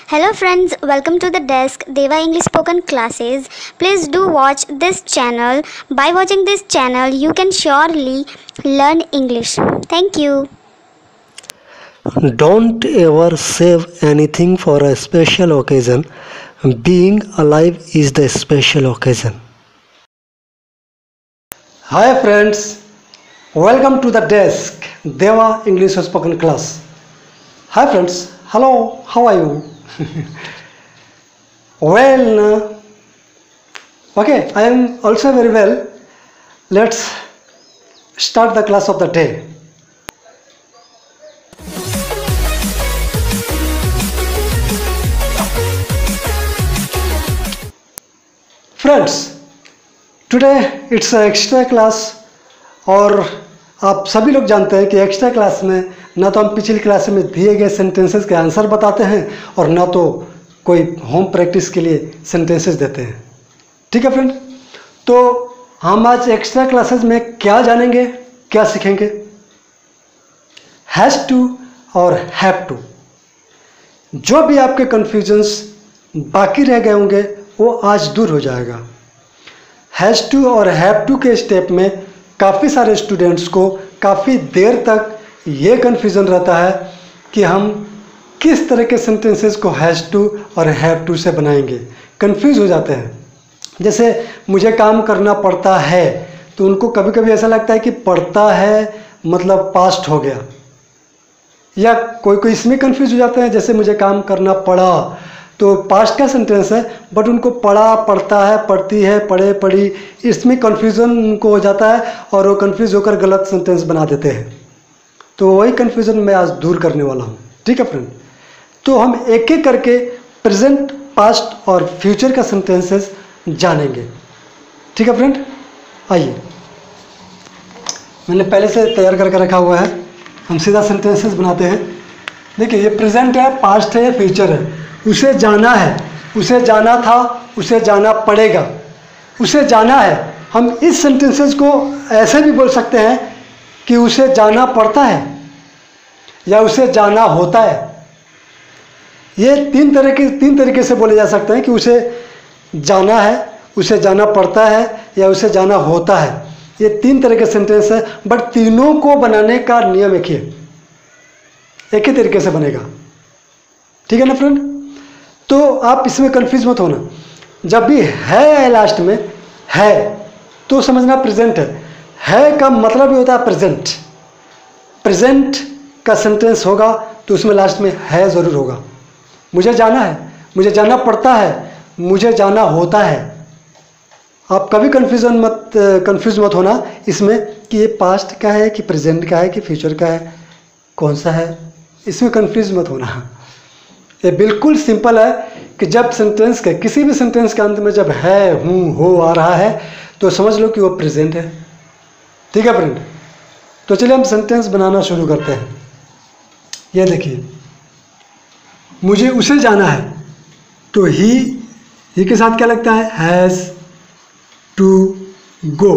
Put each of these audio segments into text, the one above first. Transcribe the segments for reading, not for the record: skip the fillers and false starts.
Hello friends, welcome to the desk Deva English Spoken Classes. Please do watch this channel. By watching this channel, you can surely learn English. Thank you. Don't ever save anything for a special occasion. Being alive is the special occasion. Hi friends, welcome to the desk Deva English Spoken Class. Hi friends, hello, how are you? Well, okay, I am also very well. Let's start the class of the day. Friends, today it's an extra class और आप सभी लोग जानते हैं कि extra class में ना तो हम पिछली क्लास में दिए गए सेंटेंसेस के आंसर बताते हैं और ना तो कोई होम प्रैक्टिस के लिए सेंटेंसेस देते हैं। ठीक है फ्रेंड, तो हम आज एक्स्ट्रा क्लासेस में क्या जानेंगे, क्या सीखेंगे? हैज़ टू और हैव टू। जो भी आपके कन्फ्यूजन्स बाकी रह गए होंगे वो आज दूर हो जाएगा। हैज़ टू और हैव टू के स्टेप में काफ़ी सारे स्टूडेंट्स को काफ़ी देर तक ये कन्फ्यूज़न रहता है कि हम किस तरह के सेंटेंसेस को हैज़ टू और हैव टू से बनाएंगे। कन्फ्यूज़ हो जाते हैं। जैसे मुझे काम करना पड़ता है, तो उनको कभी कभी ऐसा लगता है कि पड़ता है मतलब पास्ट हो गया, या कोई कोई इसमें कन्फ्यूज़ हो जाते हैं। जैसे मुझे काम करना पड़ा, तो पास्ट का सेंटेंस है बट उनको पढ़ा, पढ़ता है, पढ़ती है, पढ़े, पढ़ी, इसमें कन्फ्यूज़न उनको हो जाता है और वो कन्फ्यूज़ होकर गलत सेंटेंस बना देते हैं। तो वही कन्फ्यूज़न मैं आज दूर करने वाला हूँ। ठीक है फ्रेंड, तो हम एक एक करके प्रेजेंट, पास्ट और फ्यूचर का सेंटेंसेस जानेंगे। ठीक है फ्रेंड, आइए, मैंने पहले से तैयार करके रखा हुआ है। हम सीधा सेंटेंसेस बनाते हैं। देखिए, ये प्रेजेंट है, पास्ट है, फ्यूचर है। उसे जाना है, उसे जाना था, उसे जाना पड़ेगा, उसे जाना है। हम इस सेंटेंसेस को ऐसे भी बोल सकते हैं कि उसे जाना पड़ता है या उसे जाना होता है। ये तीन तरीके से बोले जा सकते हैं कि उसे जाना है, उसे जाना पड़ता है या उसे जाना होता है। ये तीन तरह के सेंटेंस है, बट तीनों को बनाने का नियम एक ही तरीके से बनेगा। ठीक है ना फ्रेंड? तो आप इसमें कंफ्यूज मत होना। जब भी है लास्ट में है तो समझना प्रेजेंट है का मतलब ही होता है प्रेजेंट। प्रेजेंट का सेंटेंस होगा तो उसमें लास्ट में है ज़रूर होगा। मुझे जाना है, मुझे जाना पड़ता है, मुझे जाना होता है। आप कभी कंफ्यूज मत होना इसमें कि ये पास्ट का है कि प्रेजेंट का है कि फ्यूचर का है, कौन सा है, इसमें कंफ्यूज मत होना। ये बिल्कुल सिंपल है कि जब सेंटेंस के किसी भी सेंटेंस के अंत में जब है, हूँ, हो आ रहा है तो समझ लो कि वो प्रेजेंट है। ठीक है फ्रेंड, तो चलिए हम सेंटेंस बनाना शुरू करते हैं। ये देखिए, मुझे उसे जाना है, तो ही के साथ क्या लगता है? Has to go.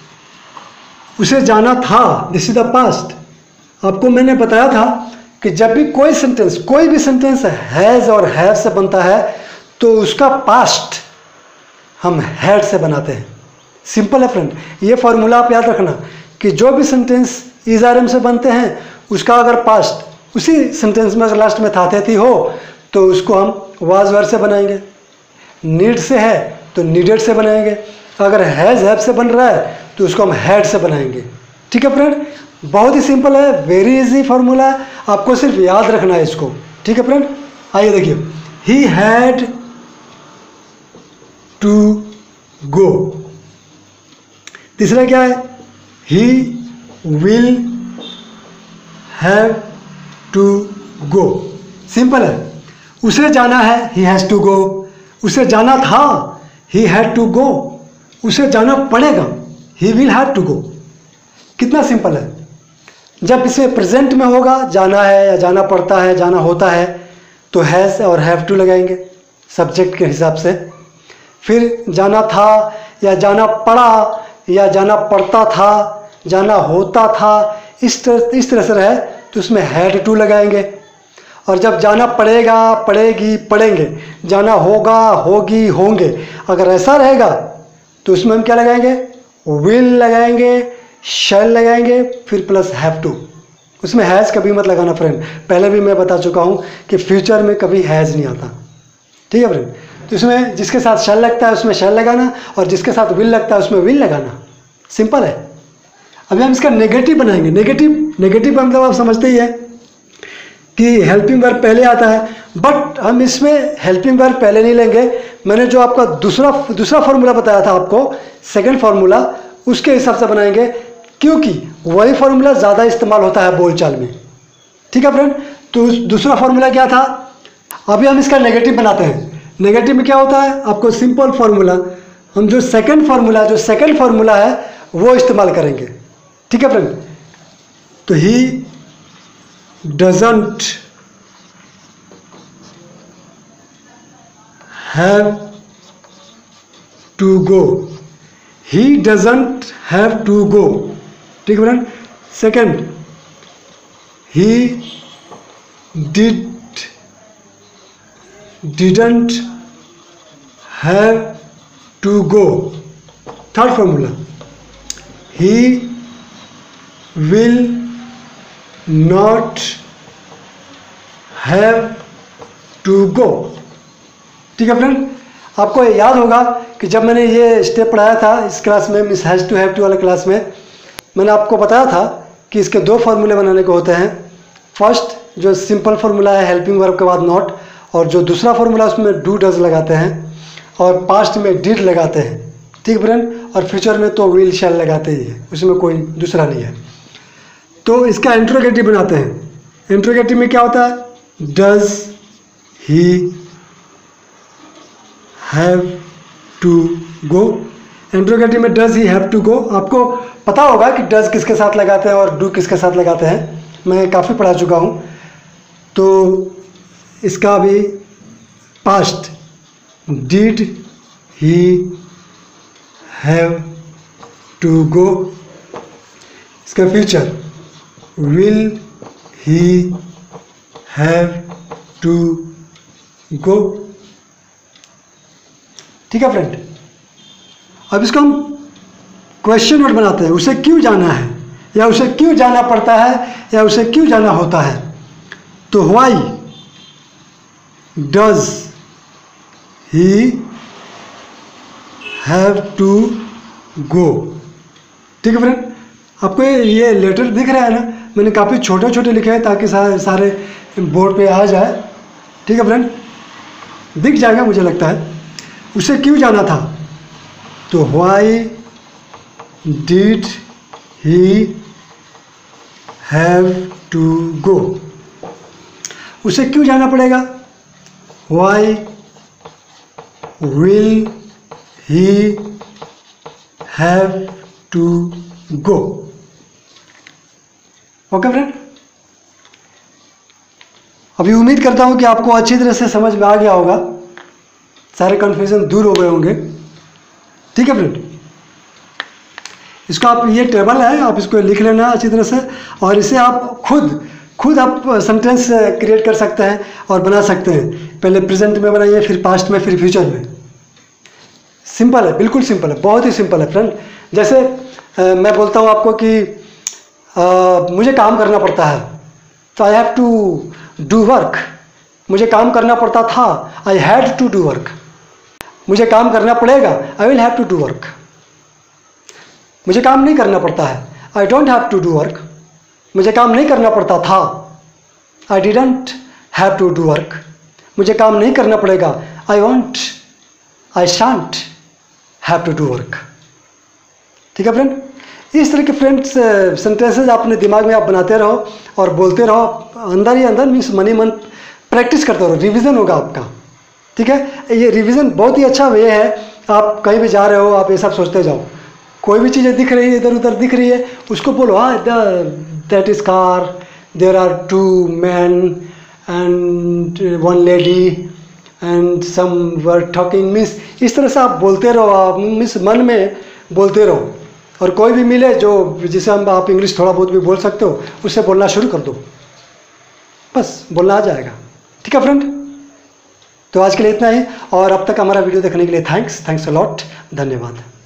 उसे जाना था, दिस इज द पास्ट। आपको मैंने बताया था कि जब भी कोई भी सेंटेंस हैज़ और हैव से बनता है तो उसका पास्ट हम हैड से बनाते हैं। सिंपल है फ्रेंड, ये फॉर्मूला आप याद रखना कि जो भी सेंटेंस इज आर एम से बनते हैं उसका अगर पास्ट उसी सेंटेंस में अगर लास्ट में था, थे, थी, हो, तो उसको हम वाज वर से बनाएंगे। नीड से है तो नीडेड से बनाएंगे। अगर हैज़ हैव से बन रहा है तो उसको हम हैड से बनाएंगे। ठीक है फ्रेंड, बहुत ही सिंपल है, वेरी इजी फॉर्मूला है, आपको सिर्फ याद रखना है इसको। ठीक है फ्रेंड, आइए देखिए, ही हैड टू गो। तीसरा क्या है? He will have to go. Simple है, उसे जाना है, ही हैज टू गो। उसे जाना था, ही हैड टू गो। उसे जाना पड़ेगा, he will have to go. कितना सिंपल है। जब इसे प्रेजेंट में होगा, जाना है या जाना पड़ता है, जाना होता है, तो हैज़ और हैव टू लगाएंगे सब्जेक्ट के हिसाब से। फिर जाना था या जाना पड़ा या जाना पड़ता था, जाना होता था, इस तरह से रहे तो उसमें हैड टू लगाएंगे। और जब जाना पड़ेगा, पड़ेगी, पढ़ेंगे, जाना होगा, होगी, होंगे, अगर ऐसा रहेगा तो उसमें हम क्या लगाएंगे? विल लगाएंगे, शैल लगाएंगे, फिर प्लस हैव टू। उसमें हैज़ कभी मत लगाना फ्रेंड, पहले भी मैं बता चुका हूँ कि फ्यूचर में कभी हैज़ नहीं आता, ठीक है फ्रेंड। तो इसमें जिसके साथ शैल लगता है उसमें शैल लगाना, और जिसके साथ विल लगता है उसमें विल लगाना, सिंपल है। अभी हम इसका नेगेटिव बनाएंगे। नेगेटिव का मतलब आप समझते ही है कि हेल्पिंग वर्ब पहले आता है, बट हम इसमें हेल्पिंग वर्ब पहले नहीं लेंगे। मैंने जो आपका दूसरा फार्मूला बताया था आपको, सेकंड फार्मूला, उसके हिसाब से बनाएंगे, क्योंकि वही फार्मूला ज़्यादा इस्तेमाल होता है बोलचाल में, ठीक है फ्रेंड। तो दूसरा फार्मूला क्या था? अभी हम इसका नेगेटिव बनाते हैं। नेगेटिव में क्या होता है? आपको सिंपल फार्मूला, हम जो सेकंड फार्मूला है वो इस्तेमाल करेंगे, ठीक है फ्रेंड। तो he doesn't have to go, he doesn't have to go, ठीक है friend. Second, he didn't have to go. Third formula, he will not have to go, ठीक है फ्रेंड। आपको याद होगा कि जब मैंने ये स्टेप पढ़ाया था इस क्लास में, मिस हैज़ टू हैव टू वाले क्लास में, मैंने आपको बताया था कि इसके दो फार्मूले बनाने को होते हैं। फर्स्ट जो सिंपल फार्मूला है हेल्पिंग वर्ब के बाद नॉट, और जो दूसरा फार्मूला उसमें डू डज लगाते हैं, और पास्ट में डिड लगाते हैं, ठीक फ्रेंड। और फ्यूचर में तो विल शैल लगाते ही है, उसमें कोई दूसरा नहीं है। तो इसका इंट्रोगेटिव बनाते हैं। इंट्रोगेटिव में क्या होता है? Does he have to go. Interrogative में does he have to go. आपको पता होगा कि डज किसके साथ लगाते हैं और डू किसके साथ लगाते हैं, मैं काफ़ी पढ़ा चुका हूँ। तो इसका भी past, did he have to go. इसका future, will he have to go, ठीक है फ्रेंड। अब इसको हम क्वेश्चन वर्ड बनाते हैं। उसे क्यों जाना है, या उसे क्यों जाना पड़ता है, या उसे क्यों जाना होता है। तो why does he have to go, ठीक है फ्रेंड। आपको ये लेटर दिख रहा है ना, मैंने काफ़ी छोटे छोटे लिखे हैं ताकि सारे बोर्ड पे आ जाए, ठीक है फ्रेंड, दिख जाएगा मुझे लगता है। उसे क्यों जाना था, तो why did he have to go. उसे क्यों जाना पड़ेगा, why will he have to go. Okay friend, अभी उम्मीद करता हूँ कि आपको अच्छी तरह से समझ में आ गया होगा, सारे कन्फ्यूजन दूर हो गए होंगे, ठीक है फ्रेंड। इसको आप, ये टेबल है, आप इसको लिख लेना अच्छी तरह से, और इसे आप खुद आप सेंटेंस क्रिएट कर सकते हैं और बना सकते हैं। पहले प्रेजेंट में बनाइए, फिर पास्ट में, फिर फ्यूचर में। सिंपल है, बिल्कुल सिंपल है, बहुत ही सिंपल है फ्रेंड। जैसे मैं बोलता हूँ आपको कि मुझे काम करना पड़ता है, तो I have to do work. मुझे काम करना पड़ता था, I had to do work. मुझे काम करना पड़ेगा, I will have to do work. मुझे काम नहीं करना पड़ता है, I don't have to do work. मुझे काम नहीं करना पड़ता था, I didn't have to do work. मुझे काम नहीं करना पड़ेगा, I shan't have to do work, ठीक है फ्रेंड। इस तरह के फ्रेंड्स सेंटेंसेज अपने दिमाग में आप बनाते रहो और बोलते रहो, अंदर ही अंदर, मीन्स मन ही मन प्रैक्टिस करते रहो, रिवीजन होगा आपका, ठीक है। ये रिवीजन बहुत ही अच्छा वे है। आप कहीं भी जा रहे हो, आप ये सब सोचते जाओ, कोई भी चीज़ें दिख रही है, इधर उधर दिख रही है, उसको बोलो, हाँ that is car, there are 2 men and 1 lady and some were talking, means इस तरह से आप बोलते रहो, आप मीन्स मन में बोलते रहो। और कोई भी मिले जो जिसे हम आप इंग्लिश थोड़ा बहुत भी बोल सकते हो, उससे बोलना शुरू कर दो, बस बोलना आ जाएगा। ठीक है फ्रेंड, तो आज के लिए इतना ही, और अब तक हमारा वीडियो देखने के लिए थैंक्स अ लॉट, धन्यवाद।